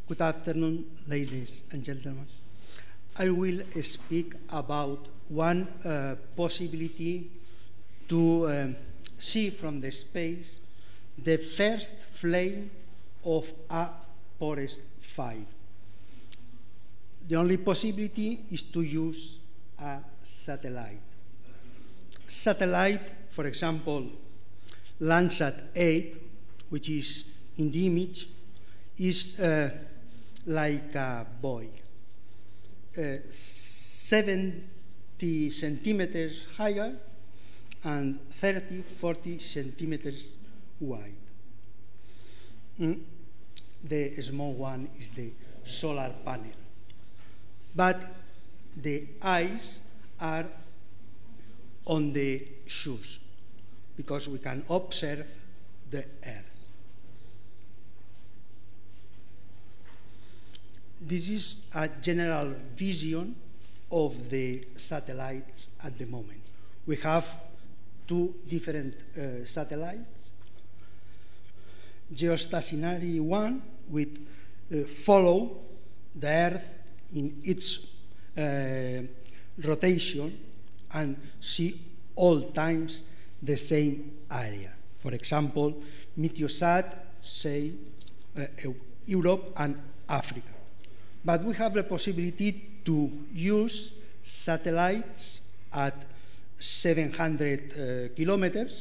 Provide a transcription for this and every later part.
Good afternoon, ladies and gentlemen. I will speak about one possibility to see from the space the first flame of a forest fire. The only possibility is to use a satellite. Satellite, for example, Landsat 8, which is in the image, is like a boy, 70 centimeters higher and 40 centimeters wide. The small one is the solar panel. But the eyes are on the shoes because we can observe the Earth. This is a general vision of the satellites at the moment. We have two different satellites. Geostationary one, which follow the Earth in its rotation and see all times the same area. For example, Meteosat, say, Europe and Africa. But we have the possibility to use satellites at 700 kilometers.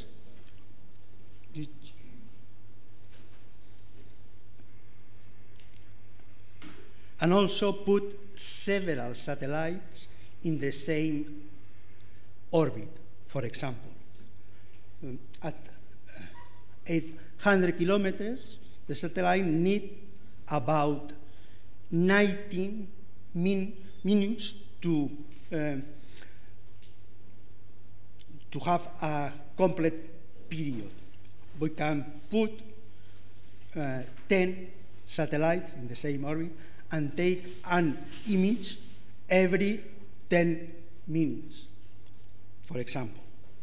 And also put several satellites in the same orbit. For example, at 800 kilometers, the satellite needs about 19 minutes to have a complete period. We can put 10 satellites in the same orbit and take an image every 10 minutes, for example.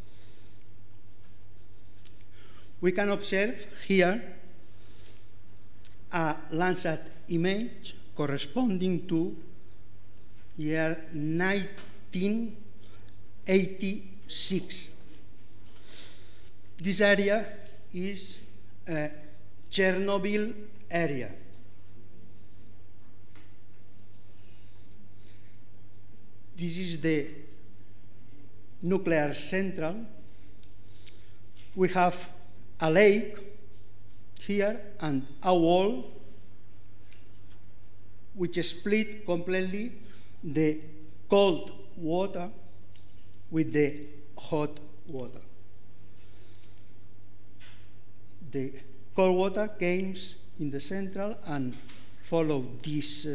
We can observe here a Landsat image corresponding to year 1986. This area is a Chernobyl area. This is the nuclear central. We have a lake here and a wall which split completely the cold water with the hot water. The cold water came in the central and followed this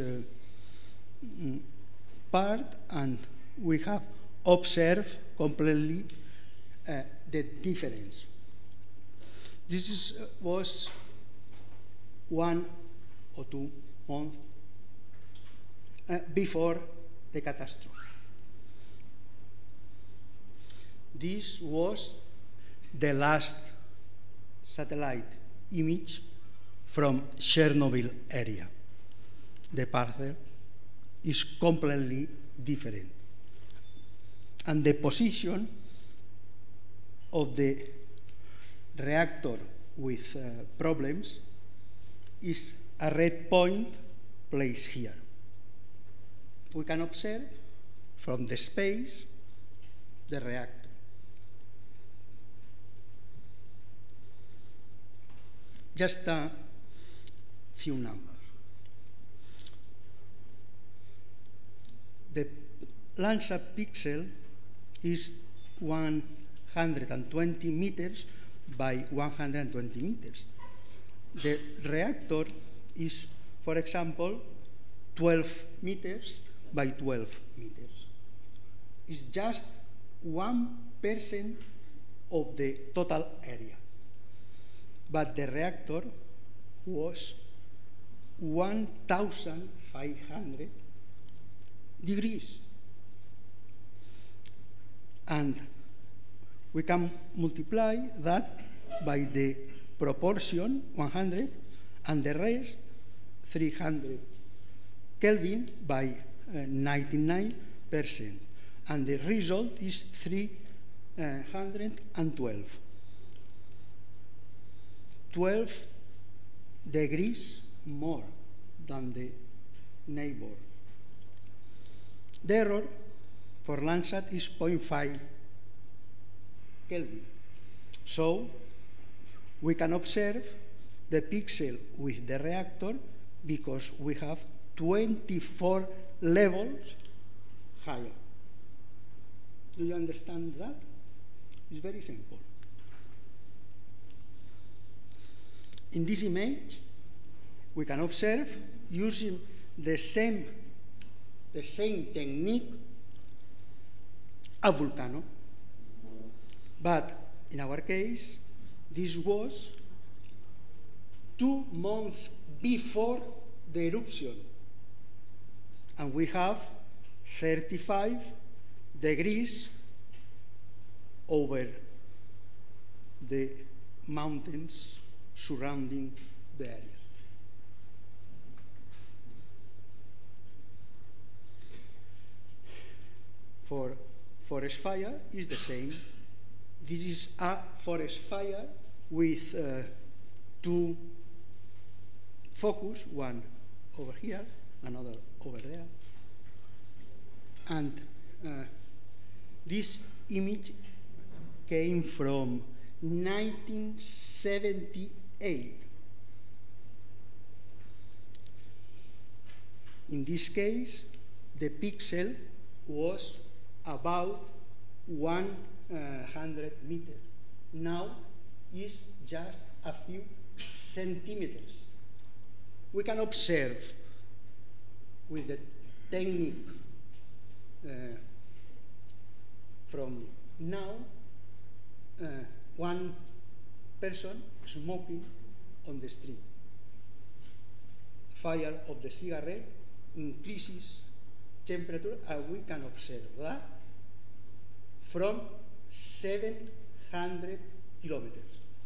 part, and we have observed completely the difference. This was 1 or 2 months before the catastrophe. This was the last satellite image from Chernobyl area. The parcel is completely different. And the position of the reactor with problems is a red point placed here. We can observe from the space the reactor. Just a few numbers. The Landsat pixel is 120 meters by 120 meters. The reactor is, for example, 12 meters by 12 meters. It's just 1% of the total area. But the reactor was 1,500 degrees. And we can multiply that by the proportion 100 and the rest 300 Kelvin by 99%, and the result is 312. 12 degrees more than the neighbor. The error for Landsat is 0.5 Kelvin. So we can observe the pixel with the reactor because we have 24 levels higher. Do you understand that? It's very simple. In this image, we can observe, using the same technique, a volcano. But in our case, this was 2 months before the eruption. And we have 35 degrees over the mountains surrounding the area. For forest fire is the same. This is a forest fire with 2 focus, one over here, another over there. And this image came from 1978. In this case, the pixel was about 100 meters. Now is just a few centimeters. We can observe with the technique from now one person smoking on the street. Fire of the cigarette increases temperature, and we can observe that from 700 kilometers.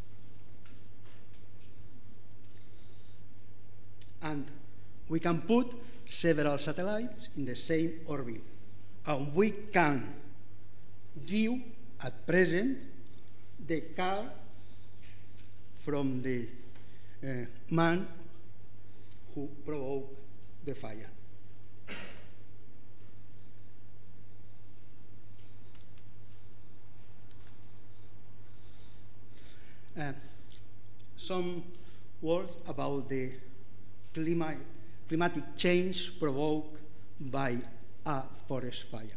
And we can put several satellites in the same orbit, and we can view at present the car from the man who provoked the fire. Some words about the climatic change provoked by a forest fire.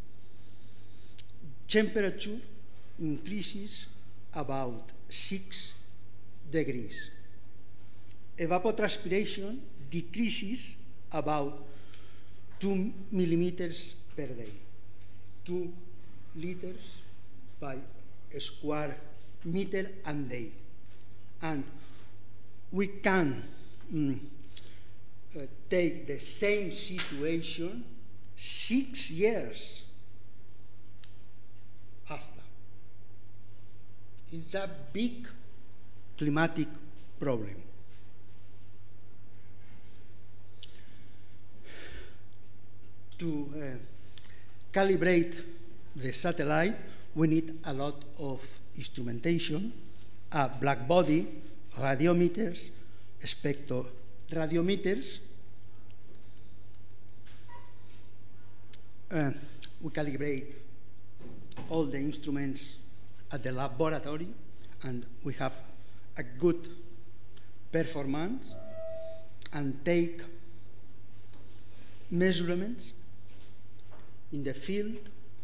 Temperature increases about 6 degrees. Evapotranspiration decreases about 2 millimeters per day, 2 liters by square meter and day. And we can take the same situation 6 years after. It's a big climatic problem. To calibrate the satellite, we need a lot of instrumentation, a black body, radiometers, spectroradiometers. We calibrate all the instruments at the laboratory, and we have a good performance, and take measurements in the field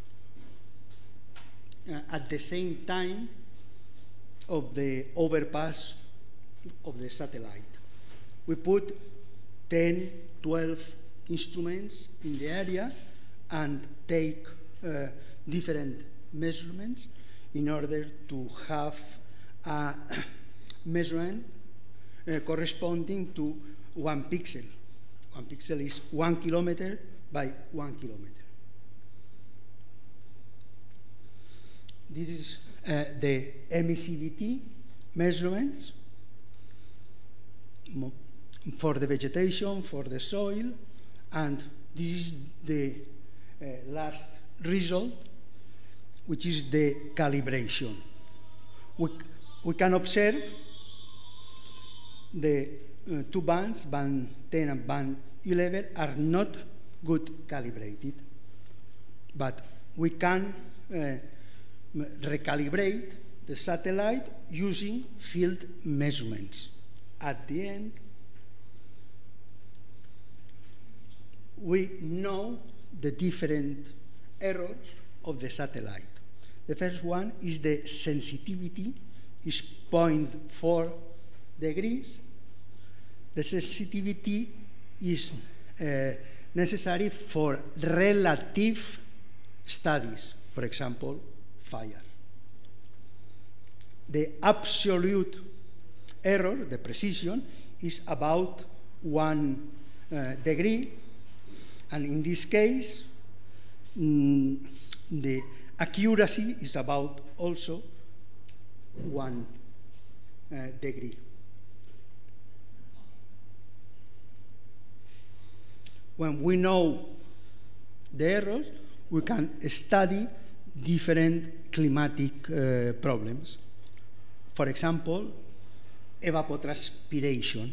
at the same time of the overpass of the satellite. We put 10, 12 instruments in the area and take different measurements in order to have a measurement corresponding to 1 pixel. 1 pixel is 1 kilometer by 1 kilometer. This is the emissivity measurements. for the vegetation, for the soil, and this is the last result, which is the calibration. We can observe the two bands, band 10 and band 11, are not good calibrated, but we can recalibrate the satellite using field measurements. At the end, we know the different errors of the satellite. The first one is the sensitivity, is 0.4 degrees. The sensitivity is necessary for relative studies, for example, fire. The absolute error, the precision, is about 1 degree, and in this case, the accuracy is about also 1 degree. When we know the errors, we can study different climatic problems. For example, evapotranspiration.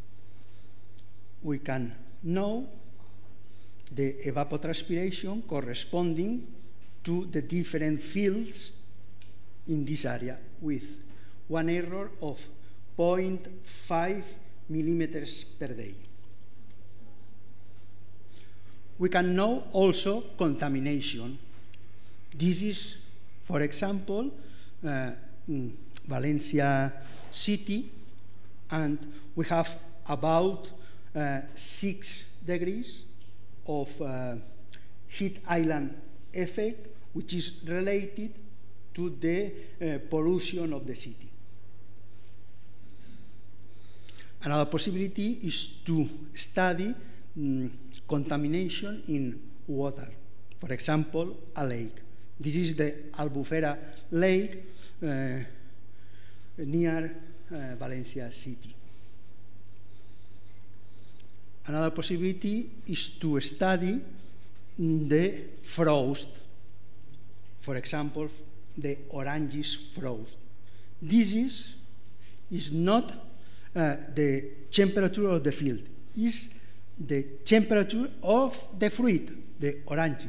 We can know the evapotranspiration corresponding to the different fields in this area with one error of 0.5 millimeters per day. We can know also contamination. This is, for example, Valencia City, and we have about 6 degrees of heat island effect, which is related to the pollution of the city. Another possibility is to study contamination in water, for example, a lake. This is the Albufera Lake near Valencia City. Another possibility is to study the frost, for example, the Oranges frost. This is not the temperature of the field, it's the temperature of the fruit, the orange.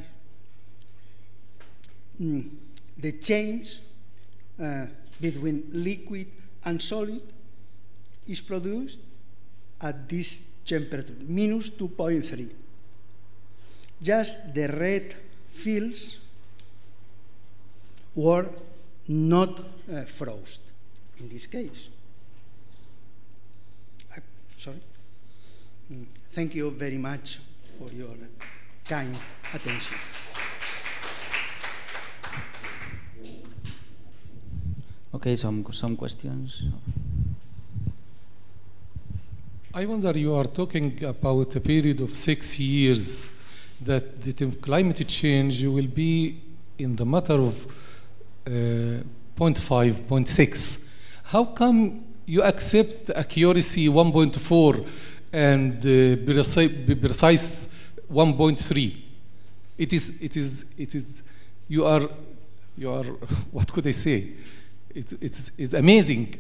The change between liquid and solid is produced at this temperature, minus 2.3. Just the red fields were not frost in this case. Sorry. Thank you very much for your kind attention. Okay, some questions. I wonder, you are talking about a period of 6 years that the climate change will be in the matter of 0.5, 0.6. How come you accept accuracy 1.4 and precise 1.3? It is. You are. What could I say? It's amazing.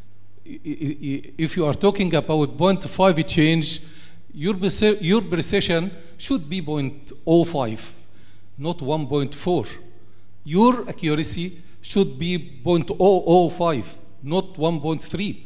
If you are talking about 0.5 change, your precision should be 0.05, not 1.4. Your accuracy should be 0.005, not 1.3.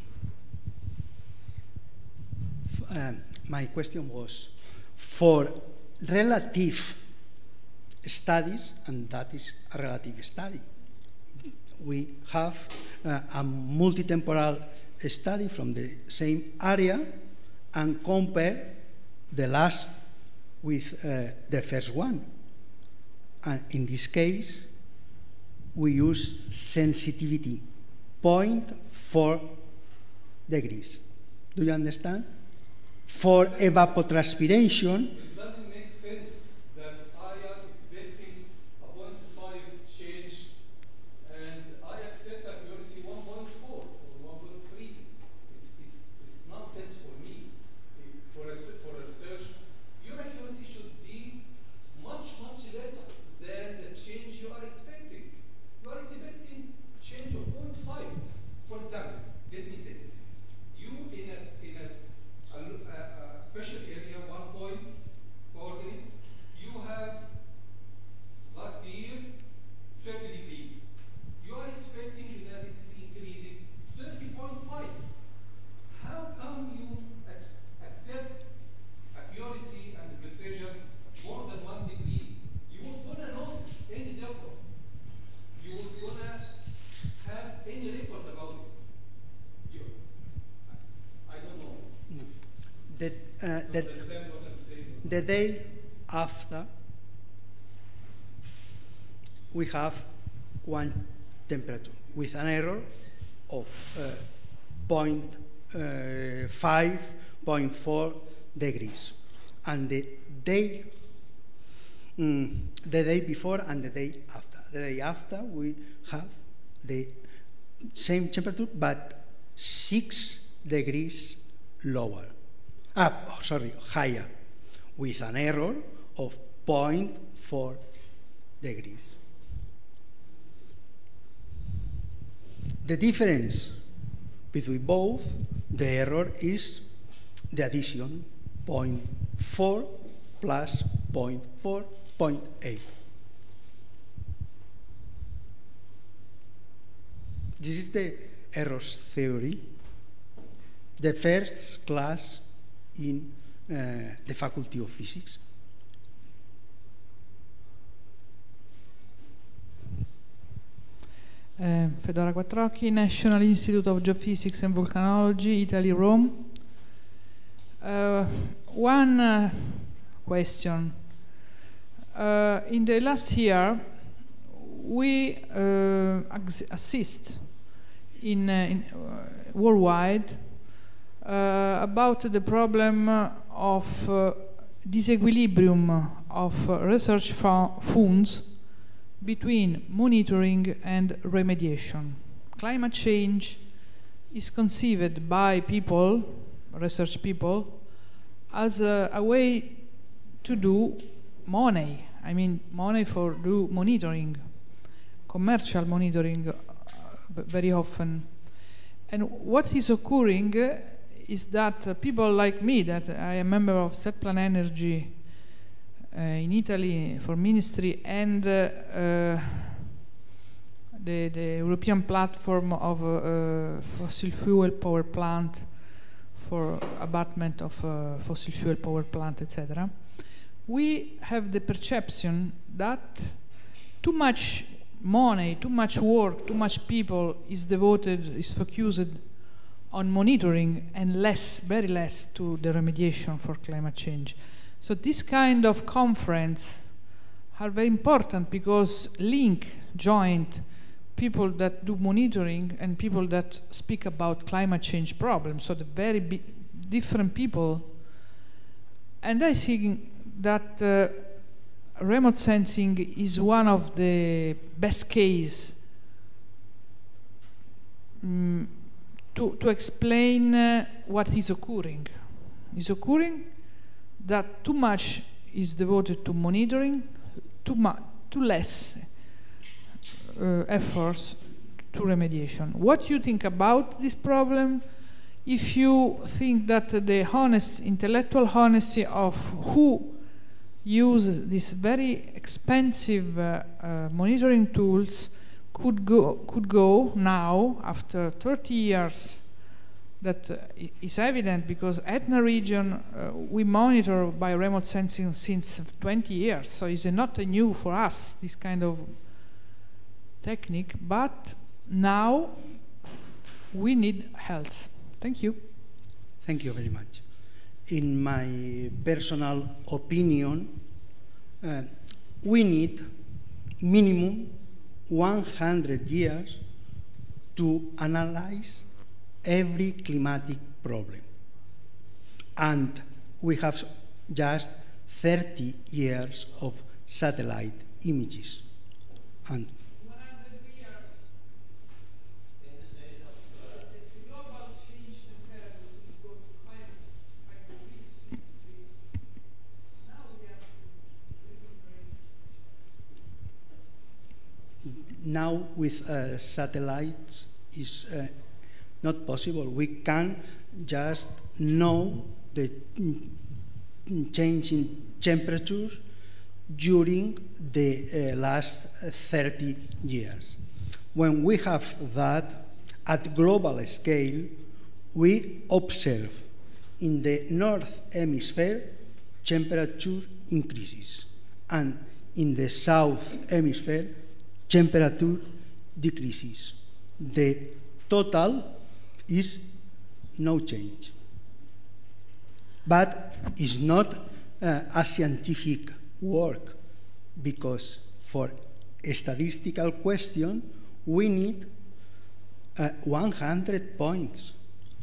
My question was for relative studies, and that is a relative study. We have a multi-temporal study from the same area and compare the last with the first one. And in this case, we use sensitivity, 0.4 degrees. Do you understand? For evapotranspiration, it doesn't make sense that I am expecting a 0.5 change and I accept accuracy 1.4 or 1.3. It's nonsense for me. the day after, we have one temperature with an error of 0.5, 0.4 degrees. And the day before and the day after. The day after, we have the same temperature, but 6 degrees lower. Higher, with an error of 0.4 degrees. The difference between both, the error is the addition, 0.4 plus 0.4, 0.8. This is the errors theory, the first class in the Faculty of Physics. Fedora Quattrocchi, National Institute of Geophysics and Volcanology, Italy, Rome. One question. In the last year, we assist in worldwide about the problem of disequilibrium of research funds between monitoring and remediation. Climate change is conceived by people, research people, as a way to do money. I mean, money for do monitoring, commercial monitoring very often. And what is occurring is that people like me, that I am a member of Setplan Energy in Italy for ministry, and the European platform of fossil fuel power plant for abatement of fossil fuel power plant, etc. We have the perception that too much money, too much work, too much people is devoted, is focused on monitoring and less, very less, to the remediation for climate change. So this kind of conference are very important because joint people that do monitoring and people that speak about climate change problems. So the very different people. And I think that remote sensing is one of the best case to explain what is occurring. Is occurring that too much is devoted to monitoring, too less efforts to remediation. What do you think about this problem? If you think that the intellectual honesty of who use these very expensive monitoring tools could go now, after 30 years, that is evident because Etna region we monitor by remote sensing since 20 years, so it's not new for us, this kind of technique, but now we need health. Thank you. Thank you very much. In my personal opinion, we need minimum 100 years to analyze every climatic problem. And we have just 30 years of satellite images. And now with satellites is not possible. We can just know the change in temperature during the last 30 years. When we have that at global scale, we observe in the North Hemisphere temperature increases, and in the South Hemisphere temperature decreases. The total is no change. But it's not a scientific work, because for a statistical question we need 100 points.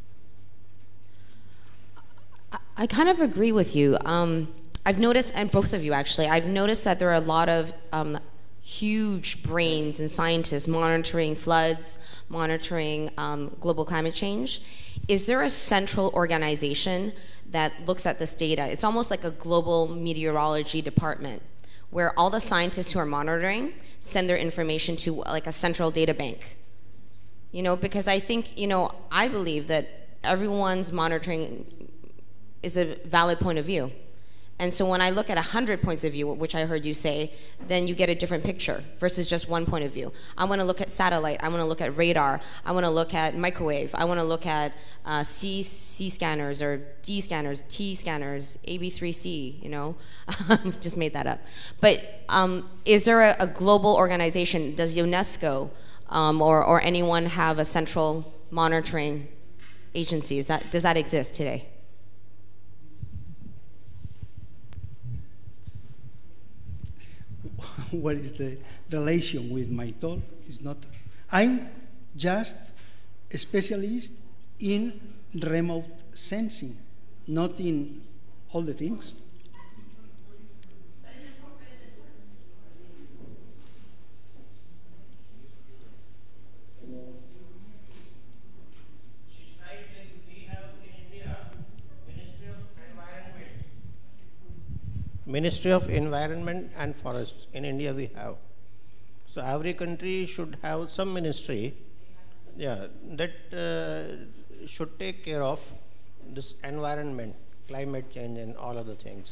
I kind of agree with you. I've noticed, and both of you actually, I've noticed that there are a lot of huge brains and scientists monitoring floods, monitoring global climate change. Is there a central organization that looks at this data? It's almost like a global meteorology department where all the scientists who are monitoring send their information to like a central data bank. You know, because I think, you know, I believe that everyone's monitoring is a valid point of view. And so when I look at 100 points of view, which I heard you say, then you get a different picture versus just one point of view. I want to look at satellite. I want to look at radar. I want to look at microwave. I want to look at C scanners or D scanners, T scanners, AB3C, you know. Just made that up. But is there a global organization? Does UNESCO or anyone have a central monitoring agency? Does that exist today? What is the relation with my talk? It's not. I'm just a specialist in remote sensing, not in all the things. Ministry of Environment and Forest in India we have. So every country should have some ministry, yeah, that should take care of this environment, climate change and all other things.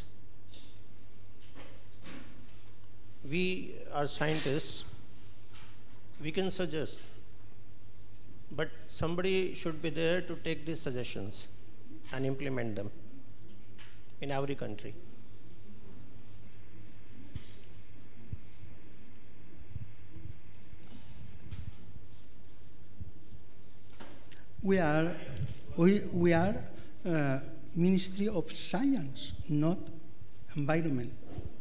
We are scientists, we can suggest, but somebody should be there to take these suggestions and implement them in every country. We are Ministry of Science, not Environment.